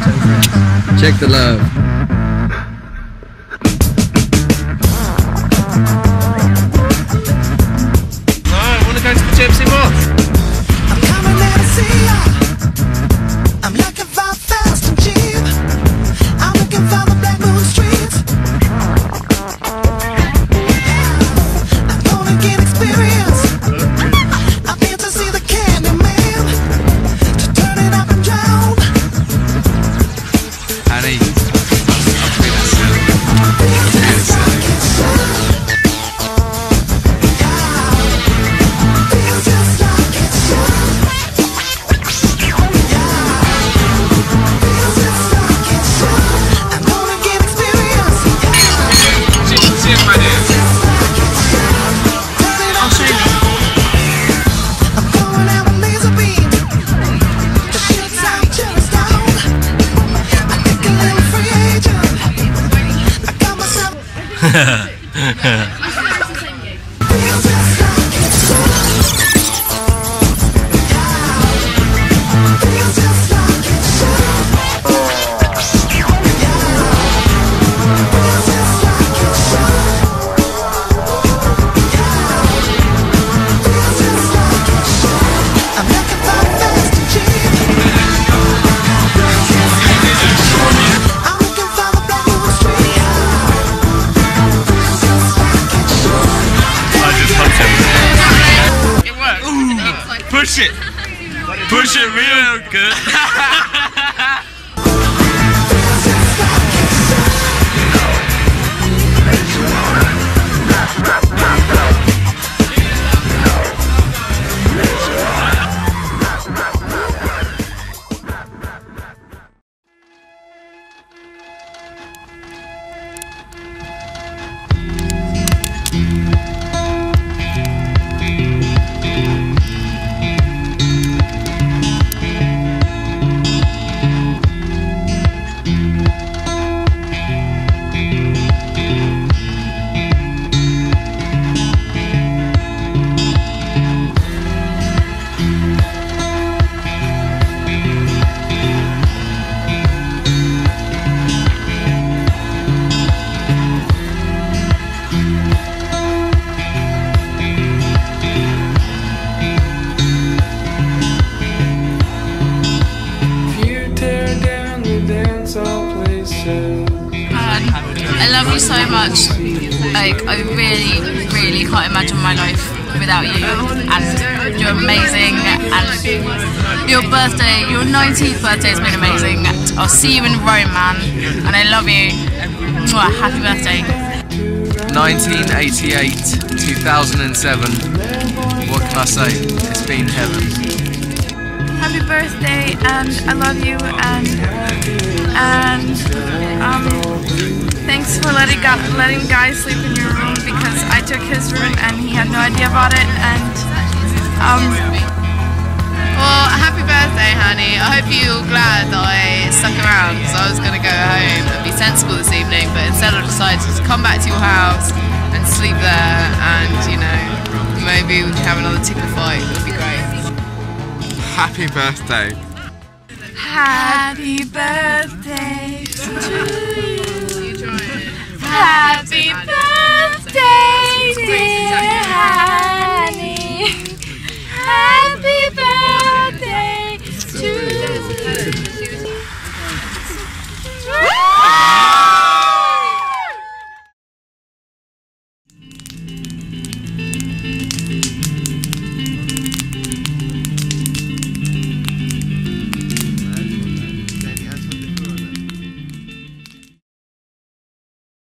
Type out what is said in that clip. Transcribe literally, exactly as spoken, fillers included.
Check the love. No, I want to go to the Gypsy Moth. I'm coming there to see ya. I'm looking for fast and cheap. I'm looking for the Black Moon streets. I'm gonna get experience. I've been to see the Candy Man, to turn it up and down. Hanny, I'm feeling silly. I'm feeling silly. Feels just like it's true. Feels just like it's true. I'm gonna get experience. Cheers, my dear. I'll show you. I'm going out with laser beam. The shit's out till it's down. I think a little free agent. I got myself. Feels just like it's true. Feels just like it's true. Feels just like it's true. Feels just like it's true. I'm looking for fast and cheap. I'm looking for the Black Moon street. Feels just like it's true. I just hugged him. It worked. Ooh, push it. Push it real good. Feels just like it's true. I love you so much. Like, I really, really can't imagine my life without you. And you're amazing. And your birthday, your nineteenth birthday has been amazing. I'll see you in Rome, man. And I love you. Mwah, happy birthday. nineteen eighty-eight, two thousand seven. What can I say? It's been heaven. Happy birthday, and I love you, and and um, thanks for letting Guy, letting Guy sleep in your room, because I took his room and he had no idea about it. And um, well, happy birthday, Hanny. I hope you're glad that I stuck around, because I was going to go home and be sensible this evening, but instead I decided to come back to your house and sleep there, and you know, maybe we can have another tickle fight. It would be great. Happy birthday. happy birthday to you.